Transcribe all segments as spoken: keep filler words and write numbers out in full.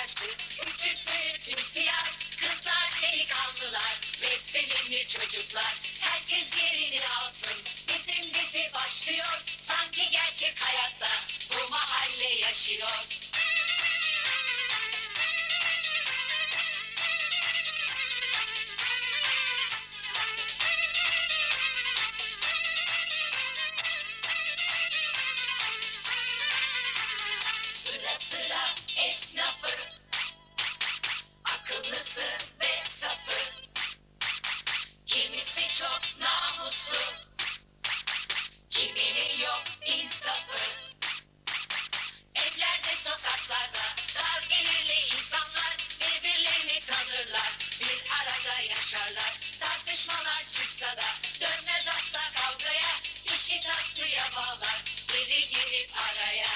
yaşlı, küçük büyük ihtiyar, kızlar delikanlılar ve sevimli çocuklar. Herkes yerini alsın, bizim dizi başlıyor. Sanki gerçek hayatta bu mahalle yaşıyor. Sıra sıra esnafı, akıllısı ve safı, kimisi çok namuslu, kiminin yok insafı. Evlerde, sokaklarda dar gelirli insanlar birbirlerini tanırlar, bir arada yaşarlar. Tartışmalar çıksa da dönmez asla kavgaya, işi tatlıya bağlar biri girip araya.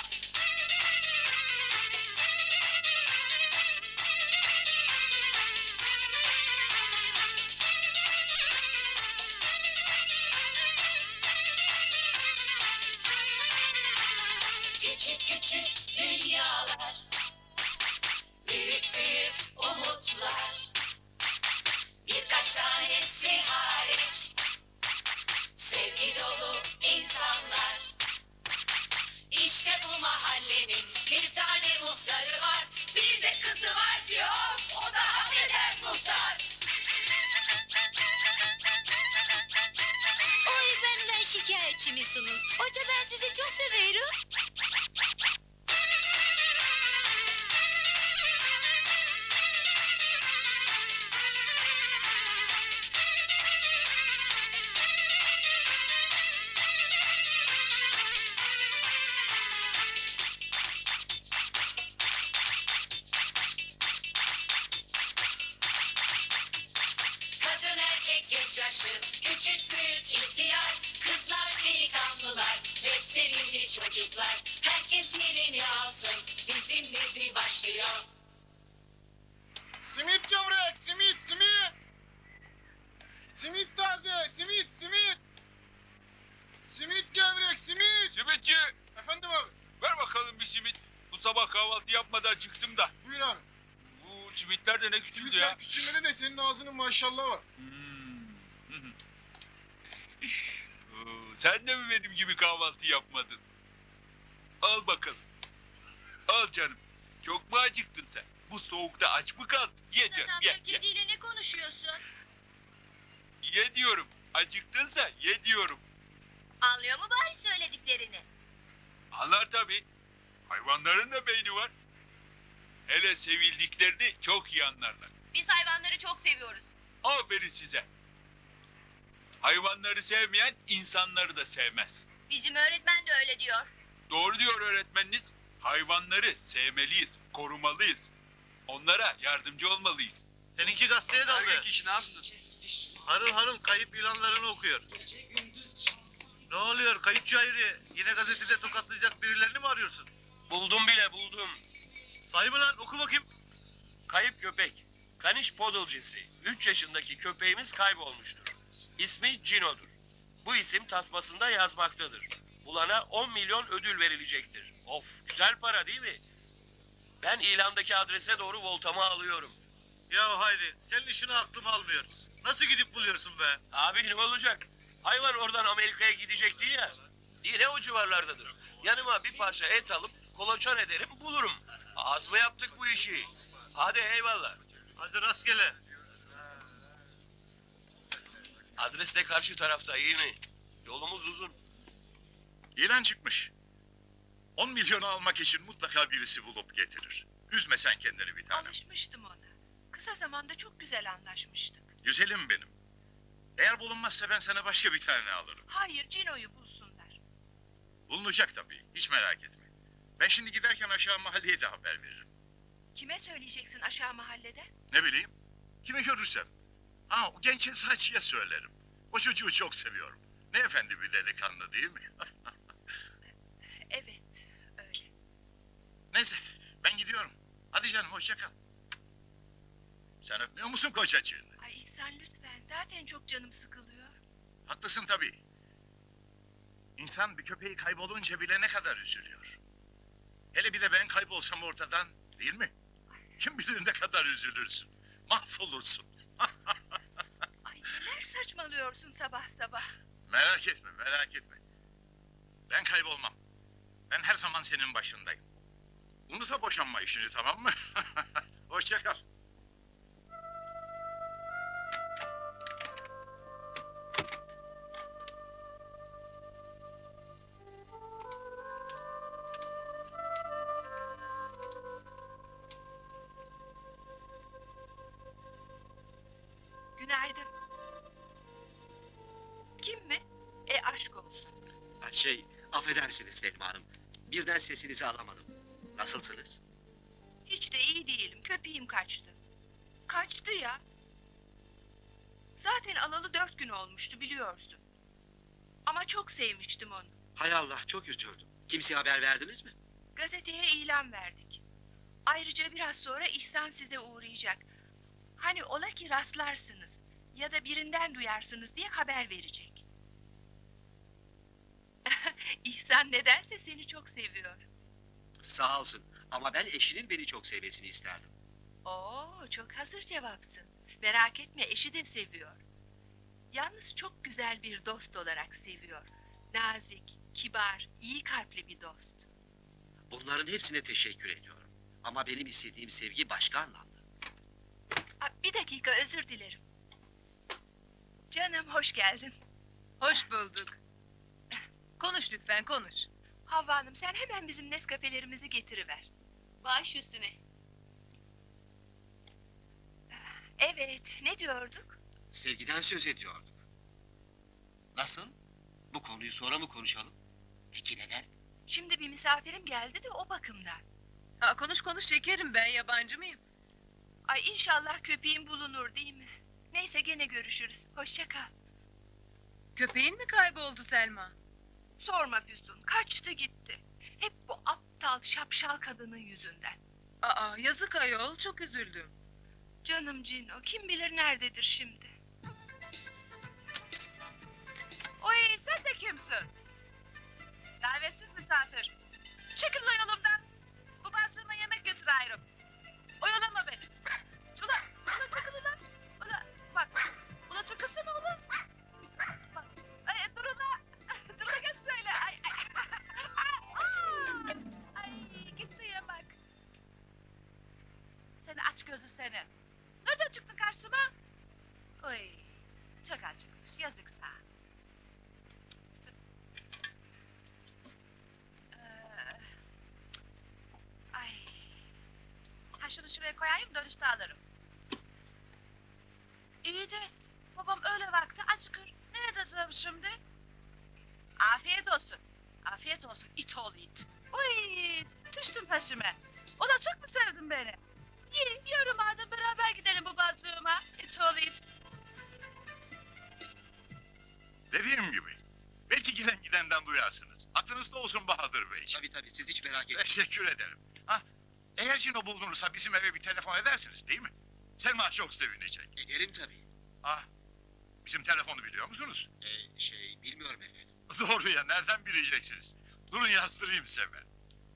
Küçük küçük dünyalar, büyük büyük umutlar, birkaç tanesi hariç, sevgi dolu insanlar. İşte bu mahallenin bir tane muhtarı var, bir de kızı var diyor, o da hafiften muhtar. Oy benden şikayetçi misiniz? Oysa ben sizi çok severim. Kadın erkek genç yaşlı, küçük büyük ihtiyar, kızlar delikanlılar ve sevimli çocuklar. Herkes yerini alsın, bizim dizi başlıyor. Simit gevrek, simit, simit. Simit taze, simit, simit. Simit gevrek, simit. Simitçi, Efendim abi, ver bakalım bir simit. Bu sabah kahvaltı yapmadan çıktım da. buyur abi. Bu simitler de ne küçüldü Simitler ya. küçülmedi de senin ağzının maşallah var. Hmm. Oo, Sen de mi benim gibi kahvaltı yapmadın? Al bakalım. Al canım. Çok mu acıktın sen? Bu soğukta aç mı kaldın? Ye canım, ye, ye. Kediyle ne konuşuyorsun? Ye diyorum. Acıktınsa ye diyorum. Anlıyor mu bari söylediklerini? Anlar tabii. Hayvanların da beyni var. Hele sevildiklerini çok iyi anlarlar. Biz hayvanları çok seviyoruz. Aferin size. Hayvanları sevmeyen insanları da sevmez. Bizim öğretmen de öyle diyor. Doğru diyor öğretmeniniz. Hayvanları sevmeliyiz, korumalıyız. Onlara yardımcı olmalıyız. Seninki gazeteye daldı. Erkek işi ne yapsın? Harıl harıl kayıp ilanlarını okuyor. Ne oluyor kayıpçı Hayri? Yine gazetede tokatlayacak birilerini mi arıyorsun? Buldum bile buldum. Sahi mi lan? Oku bakayım. Kayıp köpek. Kaniş Poodle cinsi. üç yaşındaki köpeğimiz kaybolmuştur. İsmi Cino'dur. Bu isim tasmasında yazmaktadır. Bulana on milyon ödül verilecektir. Of, güzel para değil mi? Ben ilandaki adrese doğru voltamı alıyorum. Ya Hayri senin işini aklım almıyor. Nasıl gidip buluyorsun be? Abi ne olacak? Hayvan oradan Amerika'ya gidecekti ya. Yine o civarlardadır. Yanıma bir parça et alıp kolaçan ederim bulurum. Az mı yaptık bu işi? Hadi eyvallah. Hadi rastgele. Adres de karşı tarafta iyi mi? Yolumuz uzun. İlan çıkmış. On milyonu almak için mutlaka birisi bulup getirir. Üzme sen kendini bir tanem. Alışmıştım ona. Kısa zamanda çok güzel anlaşmıştık. Güzelim benim. Eğer bulunmazsa ben sana başka bir tane alırım. Hayır, Cino'yu bulsunlar. Bulunacak tabii. Hiç merak etme. Ben şimdi giderken aşağı mahalleye de haber veririm. Kime söyleyeceksin aşağı mahallede? Ne bileyim. Kimi görürsem. Ha o genç eczacıya söylerim. O çocuğu çok seviyorum. Ne efendi bir delikanlı değil mi? Evet, öyle. Neyse ben gidiyorum. Hadi canım hoşça kal. Sen öpmüyor musun kocacığını? Ay İhsan lütfen, zaten çok canım sıkılıyor. Haklısın tabii. İnsan bir köpeği kaybolunca bile ne kadar üzülüyor. Hele bir de ben kaybolsam ortadan, değil mi? Kim bilir ne kadar üzülürsün. Mahvolursun. Ay neler saçmalıyorsun sabah sabah. Merak etme, merak etme. Ben kaybolmam. Ben her zaman senin başındayım. Unutma boşanma işini, tamam mı? Hoşça kal. Günaydın. Kim mi? E aşk olsun. Ha, Şey, affedersiniz Selma Hanım. Birden sesinizi alamadım. Nasılsınız? Hiç de iyi değilim. Köpeğim kaçtı. Kaçtı ya. Zaten alalı dört gün olmuştu biliyorsun. Ama çok sevmiştim onu. Hay Allah, çok üzüldüm. Kimseye haber verdiniz mi? Gazeteye ilan verdik. Ayrıca biraz sonra İhsan size uğrayacak. Hani ola ki rastlarsınız ya da birinden duyarsınız diye haber verecek. İhsan nedense seni çok seviyor. Sağ olsun. Ama ben eşinin beni çok sevmesini isterdim. Oo, çok hazır cevapsın. Merak etme, eşi de seviyor. Yalnız çok güzel bir dost olarak seviyor. Nazik, kibar, iyi kalpli bir dost. Bunların hepsine teşekkür ediyorum. Ama benim istediğim sevgi başka anlamda. Aa, bir dakika, özür dilerim. Canım, hoş geldin. Hoş bulduk. Konuş lütfen konuş. Havva Hanım, sen hemen bizim Nescafe'lerimizi getiriver. Baş üstüne. Evet, ne diyorduk? Sevgiden söz ediyorduk. Nasıl? Bu konuyu sonra mı konuşalım? Peki neden? Şimdi bir misafirim geldi de o bakımdan. Ha, konuş konuş şekerim, ben yabancı mıyım? Ay inşallah köpeğim bulunur değil mi? Neyse gene görüşürüz. Hoşça kal. Köpeğin mi kayboldu Selma? Sorma Füsun, kaçtı gitti. Hep bu aptal şapşal kadının yüzünden. Aa, yazık ayol, çok üzüldüm. Canım Cino, kim bilir nerededir şimdi. Oy, sen de kimsin? Davetsiz misafir. Çekil la yolumdan. Bu bacığıma yemek götür ayrım. Oyalama beni. Ula, ula çekil ulan. Ula, bak. Ula çekilsene ulan. Bak. Ay, dur ula. Dur ula gel söyle. Ay, ay. Ay, ay, gitti yemek. Seni aç gözü seni. Nereden çıktın karşıma? Oy, çok acıkmış. Yazık sana. Ee, Ay. Ha şunu şuraya koyayım, dönüşte alırım. İyi de babam öyle vakti acıkır. Ne edeceğim şimdi? Afiyet olsun. Afiyet olsun it oğlu it. Uy, düştün peşime. O da çok mu sevdin beni? Ye, yiyorum hadi beraber gidelim bu bacığıma. İt oğlu it. Dediğim gibi. Belki gelen gidenden duyarsınız. Aklınızda olsun Bahadır Bey. Tabii tabii, siz hiç merak etmeyin. Teşekkür ederim. Ha, eğer Cino bulunursa bizim eve bir telefon edersiniz değil mi? Selma çok sevinecek. Ederim tabii. Ah, bizim telefonu biliyor musunuz? Ee, şey, bilmiyorum efendim. Doğru ya, nereden bileceksiniz? Durun yazdırayım size ben.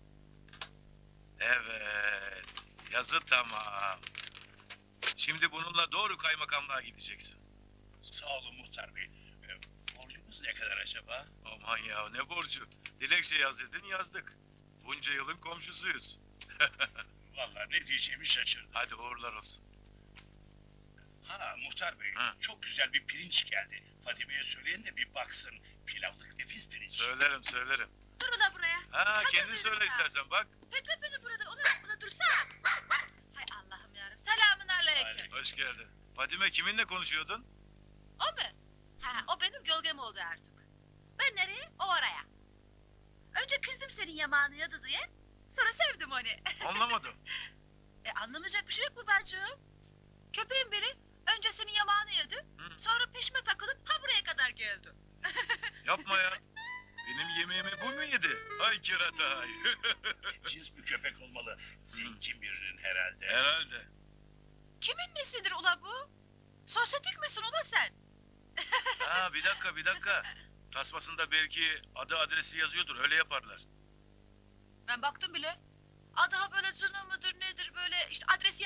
Evet, yazı tamam. Şimdi bununla doğru kaymakamlığa gideceksin. Sağ olun muhtar bey. Ee, borcumuz ne kadar acaba? Aman ya, ne borcu? Dilekçe yaz dedin, yazdık. Bunca yılın komşusuyuz. Vallahi ne diyeceğimi şaşırdım. Hadi uğurlar olsun. Ha muhtar bey, Ha. çok güzel bir pirinç geldi. Fadime'ye söyleyin de bir baksın. Pilavlık nefis pirinç. Söylerim, söylerim. Dur ula buraya. Ha, Hadi kendi buyurun söyle sen. istersen bak. Bekle beni burada. Ula, ula dursana. Hay Allah'ım yarabbim. Selamun aleyküm. Hoş geldin. Fadime, kiminle konuşuyordun? O mu? Ha, o benim gölgem oldu artık. Ben nereye? O oraya. Önce kızdım senin yamağını yadı diye. Sonra sevdim onu. Anlamadım. E anlamayacak bir şey yok mu bacığım? Köpeğin biri önce senin yamağını yedi. Hı. Sonra peşime takılıp ha buraya kadar geldi. Yapma ya. Benim yemeğimi bu mu yedi? Ay kerata ay. Cins bir köpek olmalı. Zengin birinin herhalde. Herhalde. Kimin nesidir ula bu? Sosyetik misin ula sen? Ha, bir dakika, bir dakika. Tasmasında belki adı adresi yazıyordur, öyle yaparlar. Ben baktım bile. Adı ha böyle canı mıdır nedir böyle işte adresi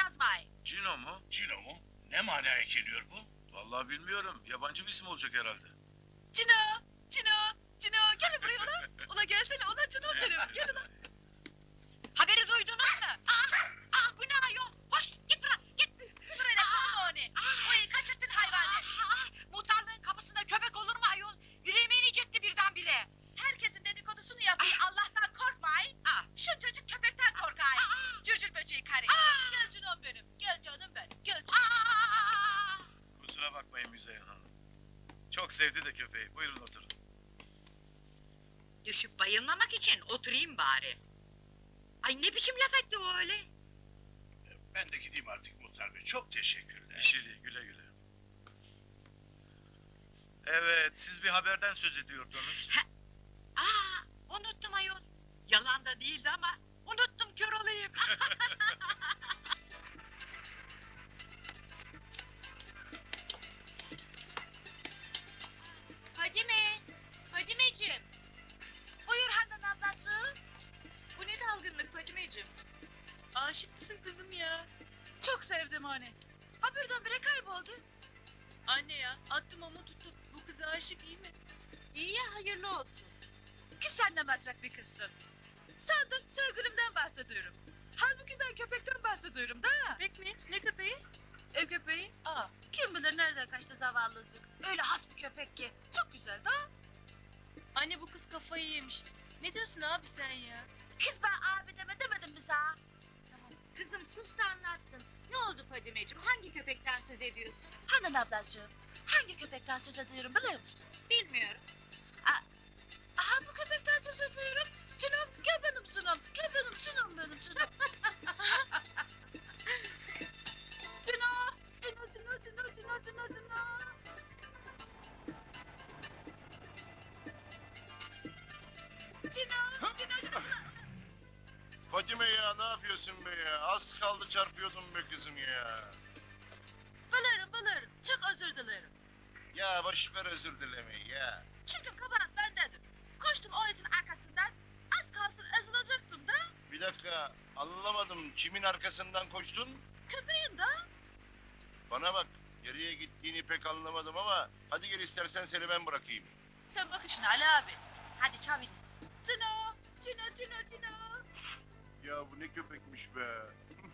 Ne manaya geliyor bu? Vallahi bilmiyorum. Yabancı bir isim olacak herhalde. Cino, Cino, Cino gel buraya ulan. Ula gelsene ulan Cino benim. Gel ulan. Haberi duydunuz mu? Aa, aa bu ne ayol? Hoş git bırak git. Dur hele kalma onu. Oy kaçırttın hayvanı. Muhtarlığın kapısında köpek olur mu ayol? Yüreğime inecekti birdenbire. Herkesin dedikodusunu yapıyor. Allah'tan korkmayın. Şuncacık köpekten korkayım. Cırcır böceği karı. Gel Cino'm benim. Gel canım benim. Gel canım. Kusura bakmayın Müzeyyen Hanım. Çok sevdi de köpeği. Buyurun oturun. Düşüp bayılmamak için oturayım bari. Ay ne biçim laf etti o öyle? Ben de gideyim artık muhtar bey. Çok teşekkürler. Bir şey değil, güle güle. Evet, siz bir haberden söz ediyordunuz. Aa, unuttum ayol. Yalan da değildi ama unuttum kör olayım. Fadime, Fadimeciğim. Buyur Handan ablacığım. Bu ne dalgınlık Fadimeciğim? Aşık mısın kızım ya? Çok sevdim onu. Ha birdenbire kayboldu. Anne ya, attım ama tuttum. Bu kıza aşık iyi mi? İyi ya, hayırlı olsun. Ki sen ne matrak bir kızsın. Sandın sevgilimden bahsediyorum. Halbuki ben köpekten bahsediyorum da. Köpek mi? Ne köpeği? Ev köpeği. Aa, kim bilir nereden kaçtı zavallıcık. Öyle has bir köpek ki. Çok güzel da. Anne bu kız kafayı yemiş. Ne diyorsun abi sen ya? Kız ben abi deme demedim mi sana? Tamam. Kızım sus da anlatsın. Ne oldu Fadimeciğim? Hangi köpekten söz ediyorsun? Handan ablacığım, hangi köpekten söz ediyorum biliyor musun? Bilmiyorum. Aha bu köpekten söz ediyorum. Cunum, gel benim cunum. Gel benim cunum benim cunum. Cuno, cuno, cuno, cuno, cuno, cuno, cuno. Cuno, cuno, cuno. Fatime ya ne yapıyorsun be ya? Az kaldı çarpıyordum be kızım ya. Bilirim, bilirim. Çok özür dilerim. Ya boş ver özür dilemeyi ya. Çünkü kabahat bendedir. Koştum o itin arkasından. Az kalsın ezilecektim de. Bir dakika anlamadım. Kimin arkasından koştun? Köpeğin de. Bana bak. Nereye gittiğini pek anlamadım ama hadi gel istersen seni ben bırakayım. Sen bak işine Ali abi. Hadi çabiniz. Cino, Cino, Cino, Cino. Ya bu ne köpekmiş be.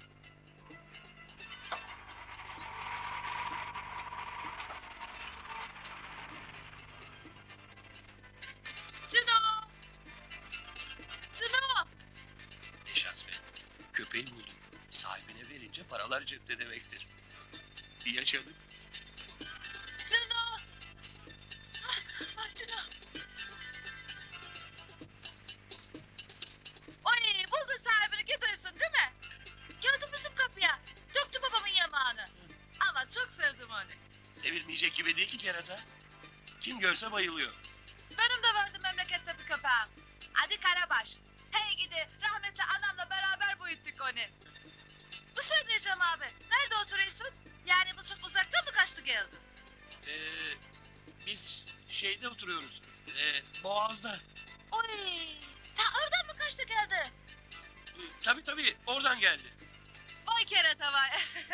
Cino. Cino. Neşat Bey, köpeği buldum. Sahibine verince paralar cepte demektir. Yaşadık. Cino. Ah, ah Cino. Oy buldun sahibini gidiyorsun değil mi? Geldi bizim kapıya. Döktü babamın yamağını. Ama çok sevdim onu. Sevilmeyecek gibi değil ki kerata. Kim görse bayılıyor. Benim de vardı memlekette bir köpeğim. Adı Karabaş. Hey gidi rahmetli anamla beraber büyüttük onu. Bu şey diyeceğim abi. Nerede oturuyorsun? Yani bu çok uzakta mı kaçtı geldi? Ee, biz şeyde oturuyoruz. Ee, Boğaz'da. Oy. Ta oradan mı kaçtı geldi? Ee, tabii tabii oradan geldi. Vay kerata vay.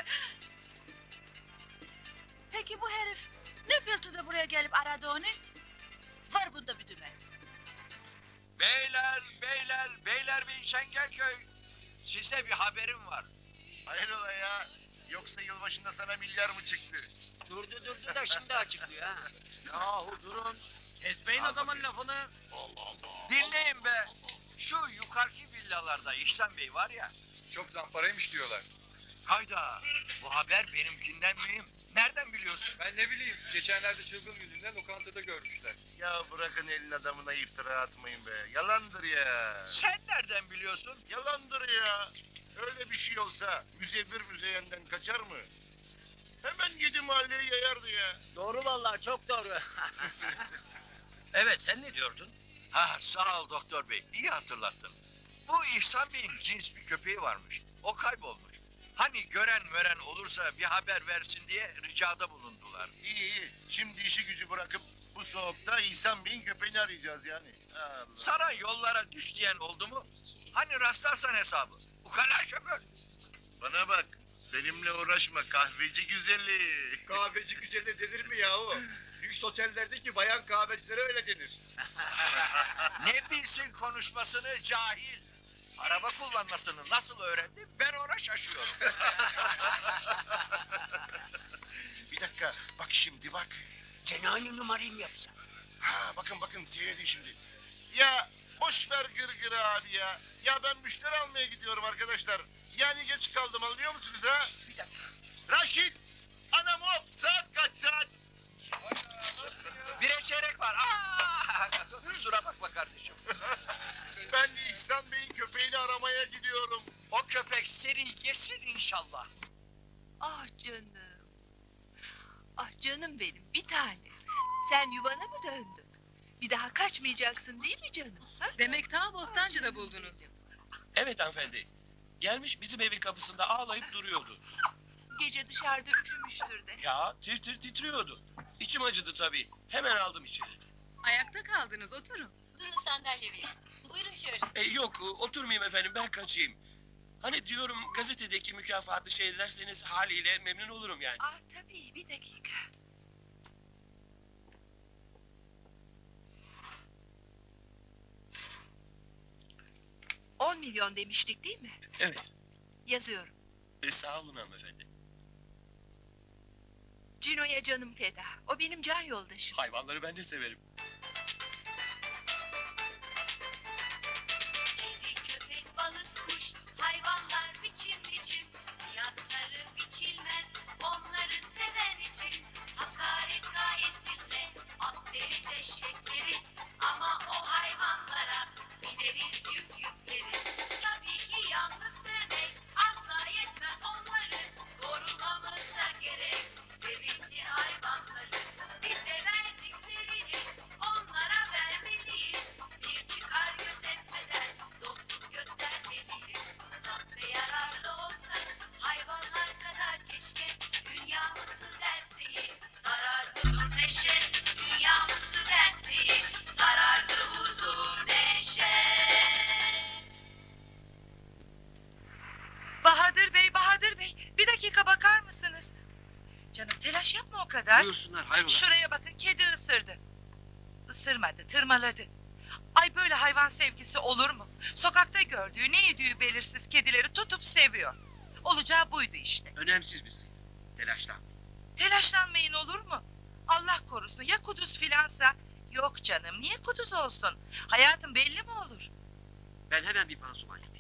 Peki bu herif ne bildi de buraya gelip aradı onu? Var bunda bir dümen. Beyler, beyler, beyler bir Çengelköy. Size bir haberim var. Hayrola ya? Yoksa yılbaşında sana milyar mı çıktı? Durdu durdu da şimdi açıklıyor ha. Yahu durun. Kesmeyin adamın lafını. Dinleyin be. Şu yukarıki villalarda İhsan Bey var ya. Çok zamparaymış diyorlar. Hayda. Bu haber benimkinden mühim. Nereden biliyorsun? Ben ne bileyim. Geçenlerde çılgın yüzünden lokantada görmüşler. Ya bırakın elin adamına iftira atmayın be. Yalandır ya. Sen nereden biliyorsun? Yalandır ya. Öyle bir şey olsa müzevvir müzeyenden kaçar mı? Hemen yedi mahalleye yayardı ya. Doğru vallahi çok doğru. Evet sen ne diyordun? Ha sağ ol doktor bey. İyi hatırlattın. Bu İhsan Bey'in cins bir köpeği varmış. O kaybolmuş. Hani gören mören olursa bir haber versin diye ricada bulundular. İyi iyi. Şimdi işi gücü bırakıp bu soğukta İhsan Bey'in köpeğini arayacağız yani. Allah. Sana yollara düş diyen oldu mu? Hani rastlarsan hesabı. Ukala şoför. Bana bak. Benimle uğraş. uğraşma kahveci güzeli. Kahveci güzeli denir mi yahu? Lüks otellerdeki bayan kahvecilere öyle denir. Ne bilsin konuşmasını cahil. Araba kullanmasını nasıl öğrendi ben ona şaşıyorum. Bir dakika bak şimdi bak. Gene aynı numarayı mı yapacağım? Ha, bakın bakın seyredin şimdi. Ya boş ver gırgırı abi ya. Ya ben müşteri almaya gidiyorum arkadaşlar. Yani geç kaldım anlıyor musunuz ha? Bir dakika. Raşit! Anam hop! Saat kaç saat? Bire çeyrek var. Aa! Kusura bakma kardeşim. Ben İhsan Bey'in köpeğini aramaya gidiyorum. O köpek seni yesin inşallah. Ah canım. Ah canım benim bir tane. Sen yuvana mı döndün? Bir daha kaçmayacaksın değil mi canım? Ha? Demek ta Bostancı'da buldunuz. Evet hanımefendi. Gelmiş bizim evin kapısında ağlayıp duruyordu. Gece dışarıda üşümüştür de. Ya tir tir titriyordu. İçim acıdı tabii. Hemen aldım içeri. Ayakta kaldınız, oturun. Durun sandalye verin. Buyurun şöyle. E, yok oturmayayım efendim ben kaçayım. Hani diyorum gazetedeki mükafatı şey ederseniz haliyle memnun olurum yani. Ah tabii bir dakika. On milyon demiştik değil mi? Evet. Yazıyorum. E, sağ olun hanımefendi. Cino'ya canım feda. O benim can yoldaşım. Hayvanları ben de severim. Kedi, köpek, balık, kuş, hayvanlar biçim biçim. Fiyatları biçilmez, onları seven için. Hakaret gayesinle at deriz, eşek deriz. Ama o hayvanlara bineriz, yük yükleriz. Tabii ki yalnız sevmek asla yetmez onları. Korumamız da gerek sevimli hayvanları. Bize verdiklerini onlara vermeliyiz. Bir çıkar gözetmeden dostluk göstermeliyiz. Saf ve yararlı olsak hayvanlar kadar keşke. Dünyamızı dert değil, sararlıdır neşe. Dünyamızı dert değil, sararlı huzur neşe. Bahadır Bey, Bahadır Bey. Bir dakika bakar mısınız? Canım telaş yapma o kadar. Buyursunlar hayrola. Şuraya bakın kedi ısırdı. Isırmadı, tırmaladı. Ay böyle hayvan sevgisi olur mu? Sokakta gördüğü, ne yediği belirsiz kedileri tutup seviyor. Olacağı buydu işte. Önemsiz misin? Telaşlanma. Telaşlanmayın olur mu? Allah korusun ya kuduz filansa? Yok canım niye kuduz olsun? Hayatım belli mi olur? Ben hemen bir pansuman yapayım.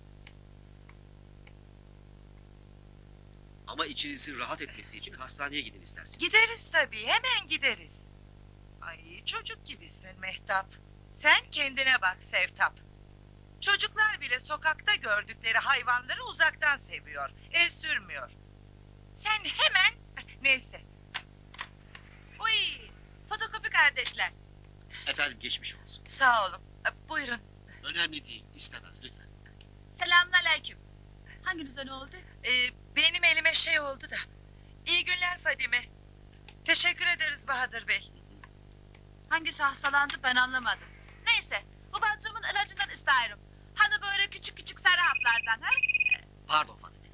Ama içinizin rahat etmesi için hastaneye gidin isterseniz. Gideriz tabii hemen gideriz. Ay çocuk gibisin Mehtap. Sen kendine bak Sevtap. Çocuklar bile sokakta gördükleri hayvanları uzaktan seviyor. El sürmüyor. Sen hemen... Neyse. Uy, fotokopi kardeşler. Efendim geçmiş olsun. Sağ olun. E, Buyurun. Önemli değil, istemez lütfen. Selamünaleyküm. Hanginize ne oldu? Ee, benim elime şey oldu da. İyi günler Fadime. Teşekkür ederiz Bahadır Bey. Hangisi hastalandı ben anlamadım. Neyse bu bacımın ilacından isterim. Hani böyle küçük küçük sarı haplardan ha? Pardon Fadime.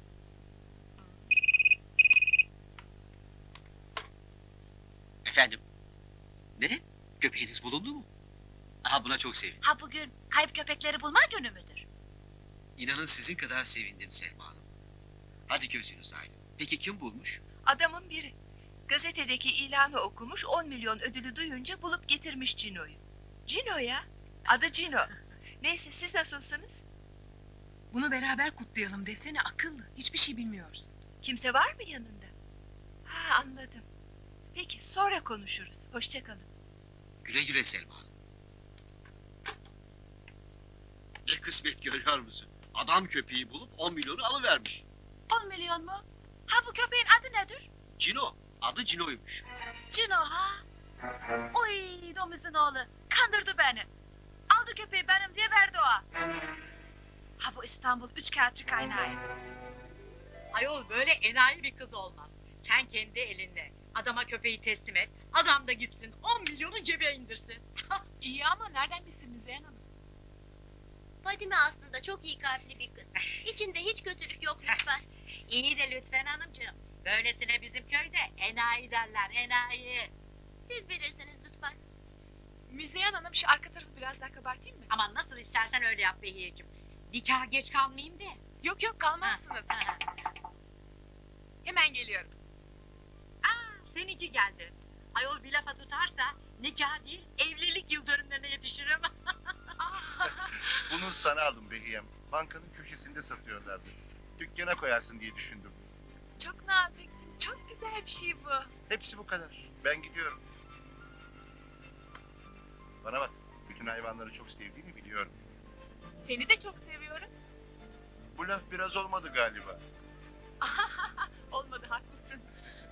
Efendim? Ne? Köpeğiniz bulundu mu? Aha buna çok sevindim. Ha bugün kayıp köpekleri bulma günü müdür? İnanın sizin kadar sevindim Selma Hanım. Hadi gözünüz aydın. Peki kim bulmuş? Adamın biri. Gazetedeki ilanı okumuş on milyon ödülü duyunca bulup getirmiş Cino'yu. Cino ya. Adı Cino. Neyse siz nasılsınız? Bunu beraber kutlayalım desene akıllı. Hiçbir şey bilmiyoruz. Kimse var mı yanında? Ha anladım. Peki sonra konuşuruz. Hoşça kalın. Güle güle Selma Hanım. Ne kısmet görüyor musun? Adam köpeği bulup on milyonu alıvermiş. On milyon mu? Ha bu köpeğin adı nedir? Cino. Adı Cino'ymuş. Cino ha? Oy domuzun oğlu. Kandırdı beni. Aldı köpeği benim diye verdi o. Ha bu İstanbul üçkağıtçı kaynağı. Ayol böyle enayi bir kız olmaz. Sen kendi elinle adama köpeği teslim et. Adam da gitsin on milyonu cebe indirsin. İyi ama nereden bilsin Müzeyyen Hanım? Fadime aslında çok iyi kalpli bir kız. İçinde hiç kötülük yok lütfen. İyi de lütfen hanımcığım. Böylesine bizim köyde enayi derler, enayi. Siz bilirsiniz lütfen. Müzeyyen Hanım şu arka tarafı biraz daha kabartayım mı? Aman nasıl istersen öyle yap Behiyeciğim. Nikaha geç kalmayayım de. Yok yok kalmazsınız. Ha, ha. Hemen geliyorum. Aa, seninki geldi. Ayol bir lafa tutarsa nikah değil evlilik yıl dönümlerine yetişirim. Bunu sana aldım Behiyem. Bankanın köşesinde satıyorlardı. Dükkana koyarsın diye düşündüm. Çok naziksin. Çok güzel bir şey bu. Hepsi bu kadar. Ben gidiyorum. Bana bak. Bütün hayvanları çok sevdiğini biliyorum. Seni de çok seviyorum. Bu laf biraz olmadı galiba. Olmadı haklısın.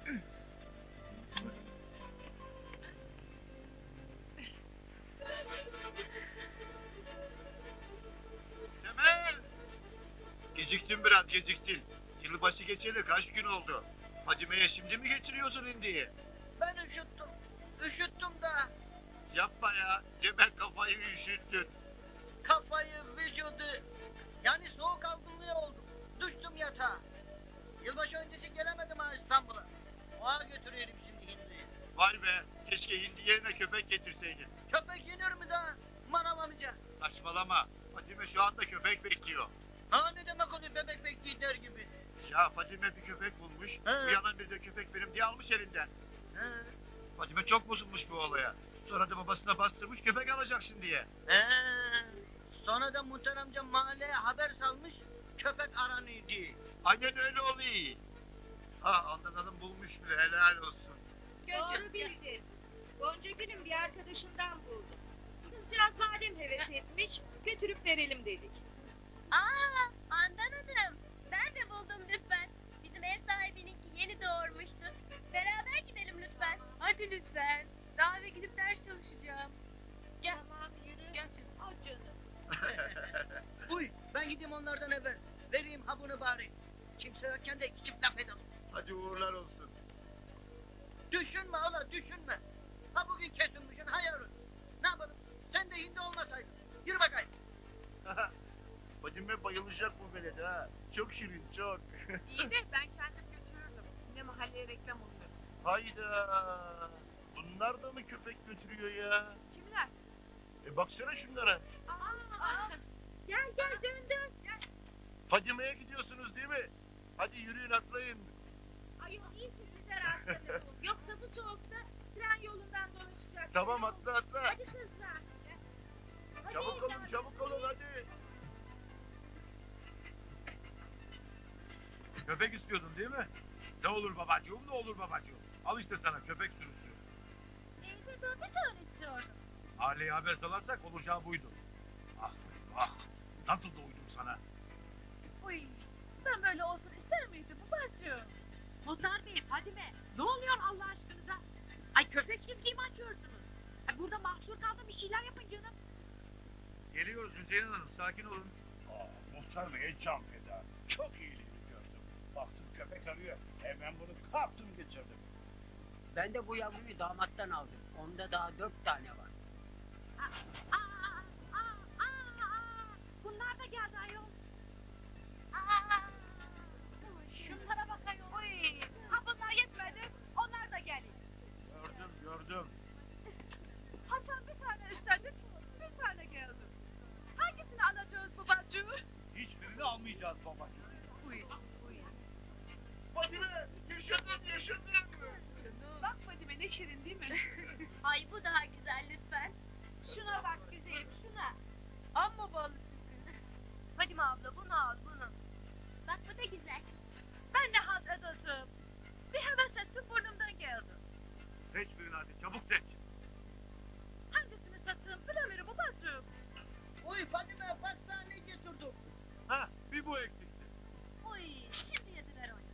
Temel! Geciktin biraz geciktin. Yılbaşı geçeli kaç gün oldu? Fadime'ye şimdi mi getiriyorsun indiği? Ben üşüttüm. Üşüttüm da Yapma ya. Cemal kafayı üşüttün. kafayı, vücudu. Yani soğuk algınlığı oldum. Düştüm yatağa. Yılbaşı öncesi gelemedim ha İstanbul'a. Oğa götürüyorum şimdi hindiyi. Vay be. Keşke hindi yerine köpek getirseydin. Köpek yenir mi daha? Manav amca. Saçmalama. Fadime şu anda köpek bekliyor. Ha ne demek oluyor bebek bekliyor der gibi. Ya Fadime bir köpek bulmuş. He. Uyanan bir de köpek benim diye almış elinden. He. Fadime çok bozulmuş bu olaya. Sonra da babasına bastırmış köpek alacaksın diye. He. Sonra da muhtar amca mahalleye haber salmış. Köpek aranıyor diye. Aynen öyle oluyor. Ha Andan Hanım bulmuş bile helal olsun. Doğru bildin. Gonca Gül'ün bir arkadaşından buldum. Kızcağız madem heves etmiş, götürüp verelim dedik. Aa, Handan Hanım. Ben de buldum lütfen. Bizim ev sahibininki yeni doğurmuştu. Beraber gidelim lütfen. Hadi lütfen. Daha eve gidip ders çalışacağım. Gel. Tamam yürü. Gel canım. Al canım. Uy ben gideyim onlardan evvel. Vereyim ha bunu bari. Kimse yokken de içip laf edelim. Hadi uğurlar olsun. Düşünme ola düşünme. Ha bugün kesilmişsin ha yarın. Ne yapalım? Sen de hindi olmasaydın. Yürü bakayım. Fadime bayılacak bu belede ha. Çok şirin çok. İyi de ben kendim götürürdüm. Ne mahalleye reklam olmuyor. Hayda. Bunlar da mı köpek götürüyor ya? Kimler? E baksana şunlara. Aa, aa. Gel gel dön dön. Gel. Fadime'ye gidiyorsunuz değil mi? Hadi yürüyün atlayın. Ayol iyi ki bize rastladık. Yoksa bu soğukta tren yolundan dolaşacak. Tamam atla atla. Hadi kızlar. Hadi Çabuk olun evladım. çabuk olun hadi. Köpek istiyordun değil mi? Ne olur babacığım, ne olur babacığım. Al işte sana köpek sürüsü. Neyse ben bir tane istiyordum. Aileye haber salarsak olacağı buydu. Ah ah, nasıl da uydum sana. Uy, ben böyle olsun ister miydim babacığım? Muhtar Bey, Fadime, ne oluyor Allah aşkınıza? Ay köpek kim kim açıyorsunuz? Ay burada mahsur kaldım, bir şeyler yapın canım. Geliyoruz Hüseyin Hanım, sakin olun. Aa, Muhtar Bey'e can feda. Çok iyiliğini gördüm. Baktım köpek arıyor. Hemen bunu kaptım getirdim. Ben de bu yavruyu damattan aldım. Onda daha dört tane var. Aa, aa, aa, aa, aa. Bunlar da geldi ayol. Aa, şunlara bak ayol. Uy, ha bunlar yetmedi, onlar da geliyor. Gördüm, gördüm. Hasan bir tane istedik, bir tane geldi. Hangisini alacağız babacığım? Hiçbirini almayacağız babacığım. Uy, uy. Fadime yaşadın yaşadın. Bak Fadime ne şirin değil mi? Ay bu daha güzel lütfen. Şuna bak güzelim şuna. Amma ballı sürpriz. Fadime abla bunu al bunu. Bak bu da güzel. Ben de halt edeceğim. Bir heves ettim burnumdan geldi. Seç birini hadi, çabuk seç. Hangisini satayım bilemiyorum babacığım. Uy Fadime bak sana ne getirdim. Ha, bir bu eksikti. Uy şimdi yediler onu.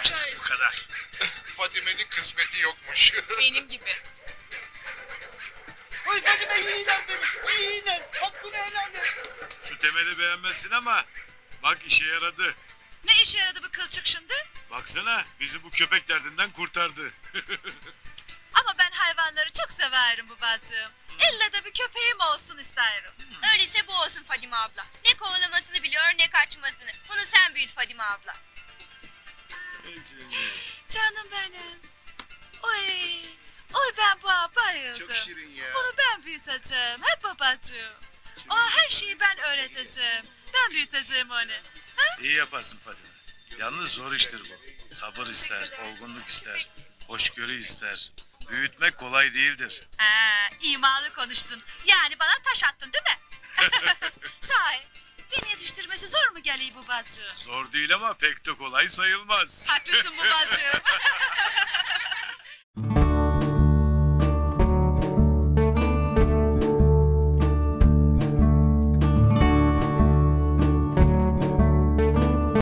İşte bu kadar. Fadime'nin kısmeti yokmuş. Benim gibi. Oy Fadime iyi lan benim. İyi lan. Hakkını helal et. Şu temeli beğenmezsin ama bak işe yaradı. Ne işe yaradı bu kılçık şimdi? Baksana bizi bu köpek derdinden kurtardı. Ama ben hayvanları çok severim babacığım. İlla da bir köpeğim olsun isterim. Öyleyse bu olsun Fadime abla. Ne kovalamasını biliyor ne kaçmasını. Bunu sen büyüt Fadime abla. Canım benim. Oy. Oy ben buna bayıldım. Çok şirin ya. Bunu ben büyüteceğim. Hep babacığım. O her şeyi ben öğreteceğim. Ben büyüteceğim onu. İyi yaparsın Fadime. Yalnız zor iştir bu. Sabır ister, olgunluk ister, hoşgörü ister. Büyütmek kolay değildir. Ha, imalı konuştun. Yani bana taş attın değil mi? Sahi. Beni yetiştirmesi zor mu geliyor babacığım? Zor değil ama pek de kolay sayılmaz. Haklısın babacığım.